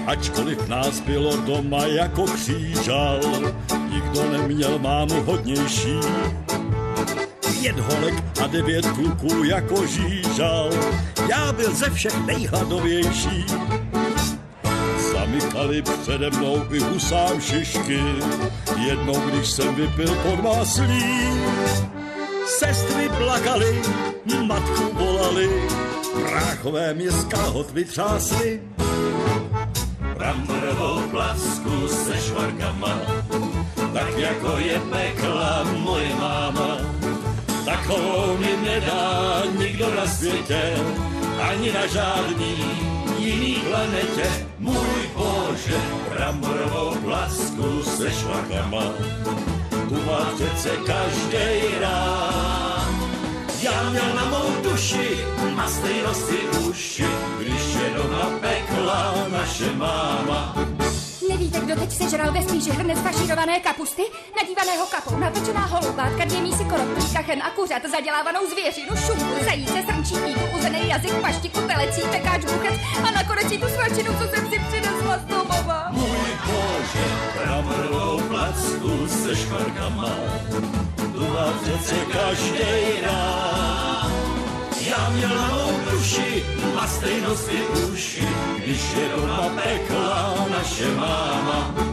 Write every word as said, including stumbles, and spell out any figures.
Ačkoliv nás bylo doma jako křížal, nikdo neměl mámu hodnější. Pět holek a devět kluků jako žížal, já byl ze všech nejhladovější. Zamykali přede mnou i husám šišky, jednou když jsem vypil podmáslí. Sestry plakaly, matku volali, bráchové mě z kalhot vytřásli. Bramborovou placku se švarkama, tak jako je pekla moje máma. Takovou mi nedá nikdo na světě, ani na žádný jiný planetě. Můj Bože, bramborovou placku se švarkama, tu má přece každej rád. Já měl na mou duši mastej nosy uši, když je doma pekla naše máma. Nevíte, kdo teď sežral ve spíši hrnec fašírované kapusty, nadívaného kapou, napečená holubátka, dvě mísy koropky, kachen a kuřat, zadělávanou zvěřinu, šunku, zajíce, srnčí píku, uzený jazyk, paštiku, telecí, pekáč, buchec a nakonec i tu svačinu, co jsem si přinesla z domova. Můj Bože, bramborovou placku se škvarkama, tu má přece každej rád. Já měl na mou duši mastej nosy uši, když je doma pekla naše máma.